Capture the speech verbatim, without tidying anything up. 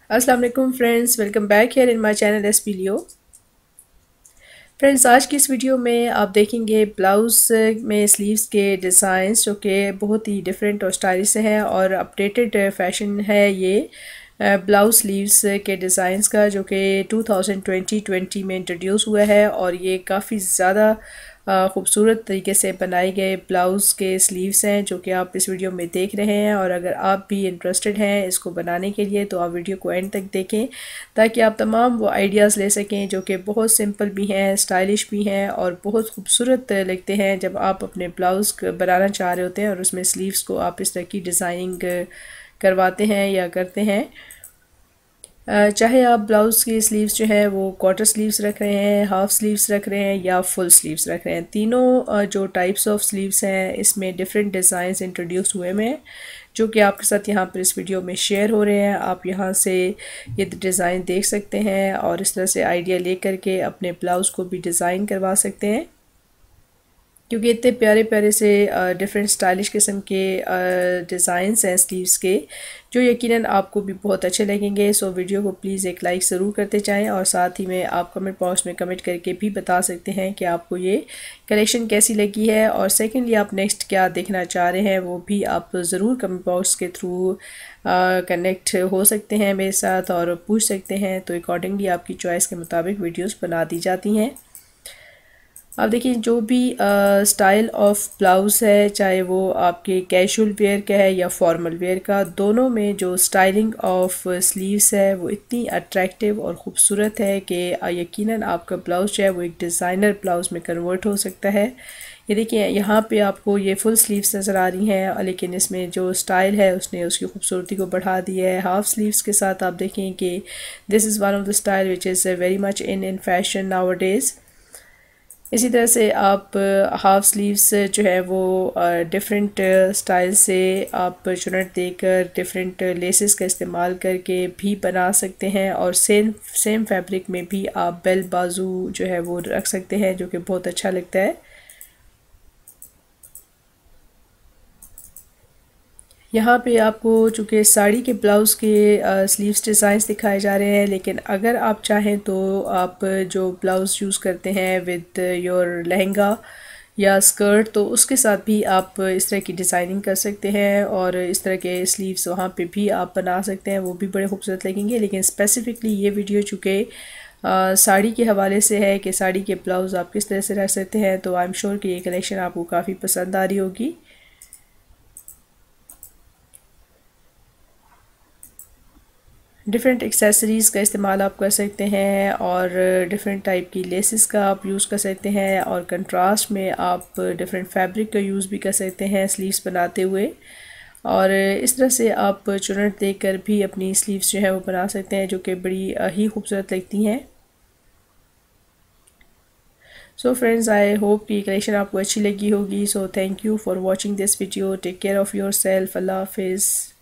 अस्सलाम वालेकुम friends, welcome back here in my channel S P Leo. Friends, आज की इस वीडियो में आप देखेंगे ब्लाउज़ में स्लीव्स के डिज़ाइंस जो कि बहुत ही डिफरेंट और स्टाइलिश हैं और अपडेटेड फैशन है ये ब्लाउज स्लीव्स के डिज़ाइंस का, जो कि ट्वेंटी ट्वेंटी में इंट्रोड्यूस हुआ है और ये काफ़ी ज़्यादा ख़ूबसूरत तरीके से बनाए गए ब्लाउज़ के स्लीव्स हैं जो कि आप इस वीडियो में देख रहे हैं। और अगर आप भी इंटरेस्टेड हैं इसको बनाने के लिए तो आप वीडियो को एंड तक देखें ताकि आप तमाम वो आइडियाज़ ले सकें जो कि बहुत सिंपल भी हैं, स्टाइलिश भी हैं और बहुत खूबसूरत लगते हैं जब आप अपने ब्लाउज़ बनाना चाह रहे होते हैं और उसमें स्लीव्स को आप इस तरह की डिज़ाइनिंग करवाते हैं या करते हैं। चाहे आप ब्लाउज़ की स्लीव्स जो है वो क्वार्टर स्लीव्स रख रहे हैं, हाफ स्लीव्स रख रहे हैं या फुल स्लीव्स रख रहे हैं, तीनों जो टाइप्स ऑफ स्लीव्स हैं इसमें डिफरेंट डिज़ाइंस इंट्रोड्यूस हुए हैं जो कि आपके साथ यहाँ पर इस वीडियो में शेयर हो रहे हैं। आप यहाँ से ये डिज़ाइन देख सकते हैं और इस तरह से आइडिया ले करके अपने ब्लाउज़ को भी डिज़ाइन करवा सकते हैं, क्योंकि इतने प्यारे प्यारे से डिफरेंट स्टाइलिश किस्म के डिज़ाइंस हैं स्लीव्स के जो यकीनन आपको भी बहुत अच्छे लगेंगे। सो वीडियो को प्लीज़ एक लाइक ज़रूर करते जाएं और साथ ही में आप कमेंट बॉक्स में कमेंट करके भी बता सकते हैं कि आपको ये कलेक्शन कैसी लगी है और सेकेंडली आप नेक्स्ट क्या देखना चाह रहे हैं वो भी आप ज़रूर कमेंट बॉक्स के थ्रू कनेक्ट हो सकते हैं मेरे साथ और पूछ सकते हैं, तो अकॉर्डिंगली आपकी चॉइस के मुताबिक वीडियोज़ बना दी जाती हैं। अब देखिए, जो भी स्टाइल ऑफ ब्लाउज़ है, चाहे वो आपके कैजुअल वेयर का है या फॉर्मल वेयर का, दोनों में जो स्टाइलिंग ऑफ स्लीव्स है वो इतनी अट्रैक्टिव और ख़ूबसूरत है कि यकीनन आपका ब्लाउज़ जो है वो एक डिज़ाइनर ब्लाउज़ में कन्वर्ट हो सकता है। ये देखिए, यहाँ पे आपको ये फुल स्लीव्स नज़र आ रही हैं लेकिन इसमें जो स्टाइल है उसने उसकी खूबसूरती को बढ़ा दिया है। हाफ़ स्लीव्स के साथ आप देखें कि this is one of the style which is very much in in fashion nowadays. इसी तरह से आप हाफ़ स्लीव्स जो है वो डिफरेंट स्टाइल से आप चुनट देकर डिफरेंट लेसेस का इस्तेमाल करके भी बना सकते हैं और सेम सेम फैब्रिक में भी आप बेल बाजू जो है वो रख सकते हैं जो कि बहुत अच्छा लगता है। यहाँ पे आपको चूँकि साड़ी के ब्लाउज़ के स्लीव्स डिज़ाइंस दिखाए जा रहे हैं, लेकिन अगर आप चाहें तो आप जो ब्लाउज़ यूज़ करते हैं विद योर लहंगा या स्कर्ट तो उसके साथ भी आप इस तरह की डिज़ाइनिंग कर सकते हैं और इस तरह के स्लीव्स वहाँ पे भी आप बना सकते हैं, वो भी बड़े खूबसूरत लगेंगे। लेकिन स्पेसिफ़िकली ये वीडियो चूँकि साड़ी के हवाले से है कि साड़ी के ब्लाउज़ आप किस तरह से रख सकते हैं, तो आई एम श्योर कि ये कलेक्शन आपको काफ़ी पसंद आ रही होगी। डिफरेंट एक्सेसरीज़ का इस्तेमाल आप कर सकते हैं और डिफरेंट टाइप की लेसेस का आप यूज़ कर सकते हैं और कंट्रास्ट में आप डिफरेंट फैब्रिक का यूज़ भी कर सकते हैं स्लीव्स बनाते हुए। और इस तरह से आप चुनट देकर भी अपनी स्लीव्स जो है वो बना सकते हैं जो कि बड़ी ही खूबसूरत लगती हैं। सो फ्रेंड्स, आई होप कि कलेक्शन आपको अच्छी लगी होगी। So thank you for watching this video. Take care of yourself. अल्लाह हाफिज़।